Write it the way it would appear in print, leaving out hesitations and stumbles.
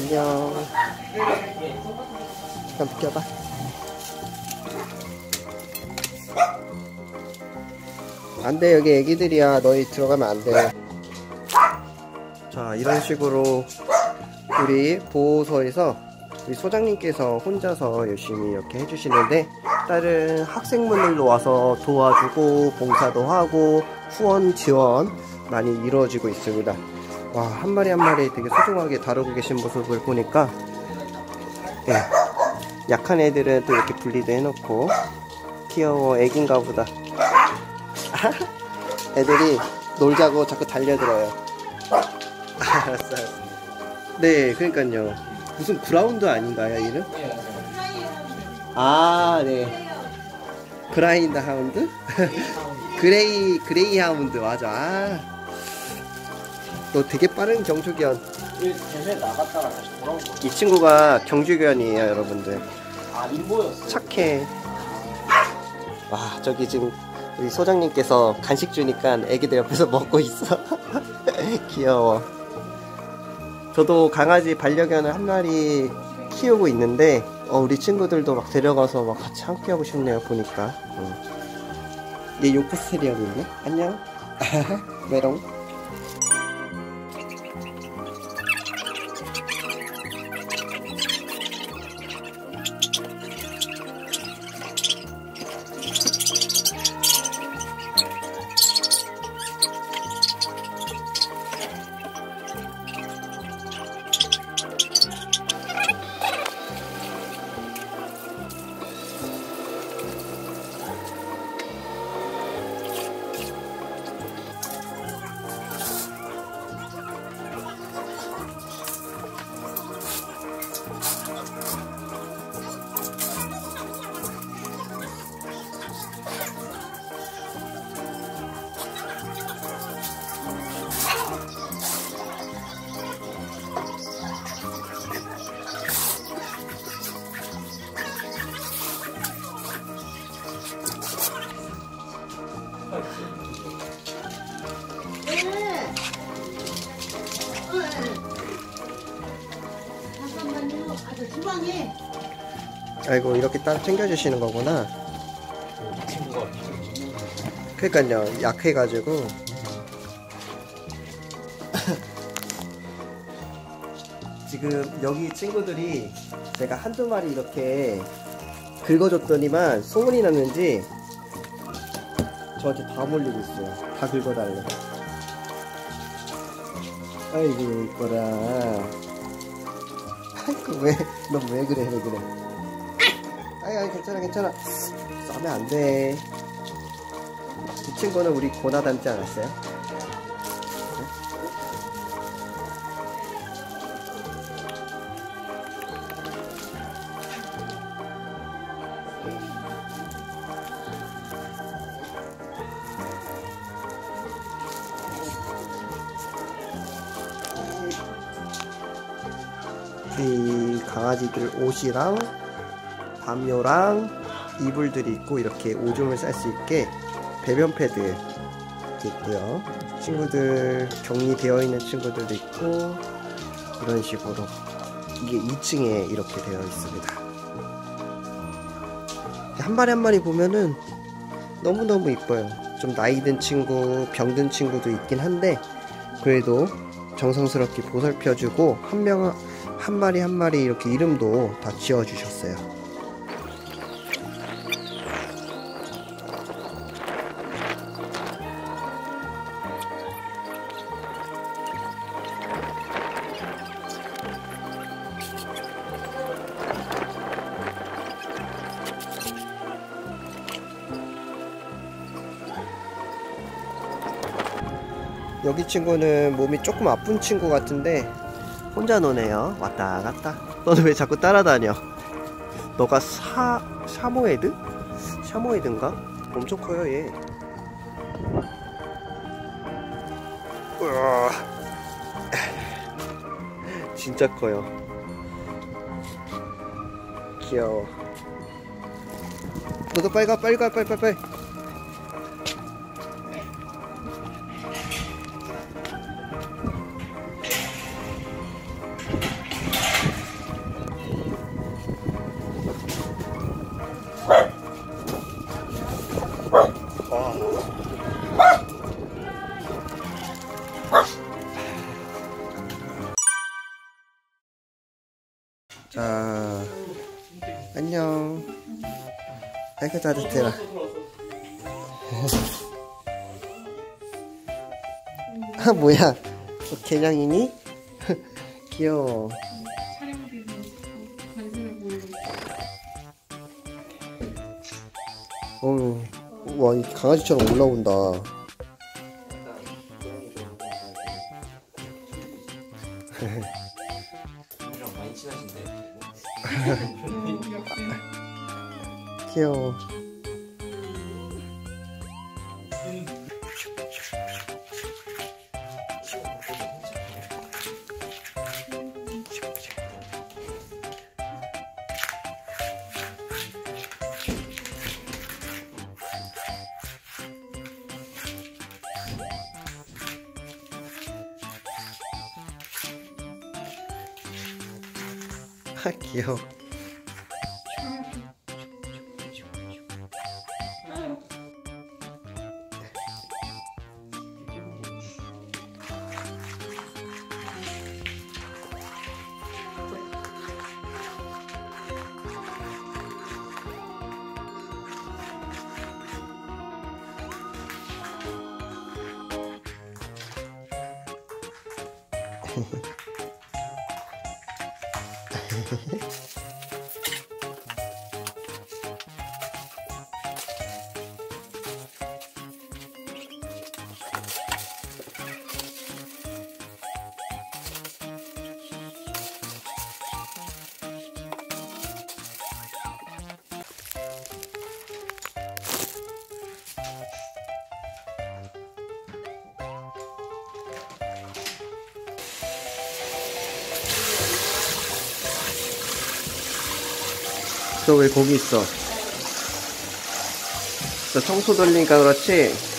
안녕. 잠깐 비켜봐. 안돼, 여기 애기들이야. 너희 들어가면 안돼. 자, 이런 식으로 우리 보호소에서 우리 소장님께서 혼자서 열심히 이렇게 해주시는데, 다른 학생분들도 와서 도와주고 봉사도 하고 후원 지원 많이 이루어지고 있습니다. 와, 한 마리 한 마리 되게 소중하게 다루고 계신 모습을 보니까, 네, 약한 애들은 또 이렇게 분리도 해놓고. 귀여워. 애긴가 보다. 애들이 놀자고 자꾸 달려들어요. 알았어. 네, 그러니까요. 무슨 그라운드 아닌가요, 이름? 아, 네. 그라인드 하운드? 그레이 하운드, 맞아. 아, 너 되게 빠른 경주견. 대회 나갔다가 다시 돌아온 거. 이 친구가 경주견이에요, 여러분들. 아, 인보였어. 착해. 와, 저기 지금 우리 소장님께서 간식 주니까 애기들 옆에서 먹고 있어. 귀여워. 저도 강아지 반려견을 한 마리 키우고 있는데, 우리 친구들도 막 데려가서 막 같이 함께 하고 싶네요, 보니까. 얘 요크스테리언인데? 안녕. 메롱. 아이고, 이렇게 따로 챙겨주시는 거구나. 그러니까요, 약해가지고. 지금 여기 친구들이 제가 한두 마리 이렇게 긁어줬더니만 소문이 났는지 저한테 다 몰리고 있어요. 다 긁어달래. 아이고, 이거라. 아이고, 너 왜 그래, 왜 그래. 아이, 괜찮아. 싸면 안 돼. 이 친구는 우리 고나 닮지 않았어요? 이 강아지들 옷이랑 담요랑 이불들이 있고, 이렇게 오줌을 쌀 수 있게 배변 패드 있고요. 친구들 격리되어 있는 친구들도 있고, 이런 식으로 이게 2층에 이렇게 되어 있습니다. 한 마리 한 마리 보면은 너무너무 이뻐요. 좀 나이 든 친구, 병든 친구도 있긴 한데, 그래도 정성스럽게 보살펴주고 한 마리 한 마리 이렇게 이름도 다 지어주셨어요. 여기 친구는 몸이 조금 아픈 친구 같은데 혼자 노네요. 왔다 갔다. 너는 왜 자꾸 따라다녀? 너가 샤모에드? 샤모에드인가? 엄청 커요, 얘. 우와. 진짜 커요. 귀여워. 너도 빨리 가. 아이고 따뜻해라. 아 뭐야, 개냥이니? 귀여워. 촬영비도 관심을 보이고. 어우, 와, 이 강아지처럼 올라온다. 형이랑 많이 친하신데. 역시. 귀여워. 아, 귀여워. 너 왜 거기 있어? 너 청소 돌리니까 그렇지?